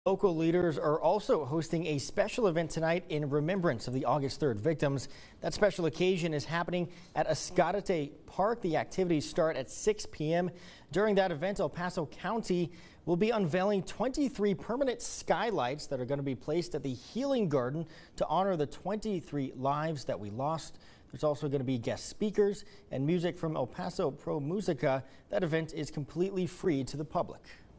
Local leaders are also hosting a special event tonight in remembrance of the August 3rd victims. That special occasion is happening at Escalante Park. The activities start at 6 p.m. During that event, El Paso County will be unveiling 23 permanent skylights that are going to be placed at the Healing Garden to honor the 23 lives that we lost. There's also going to be guest speakers and music from El Paso Pro Musica. That event is completely free to the public.